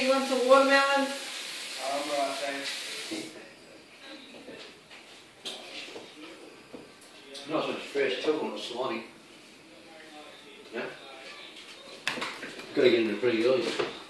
you want some watermelon? Right, thanks. Nice much fresh too on the slimy. Yeah? Gotta get in there pretty early.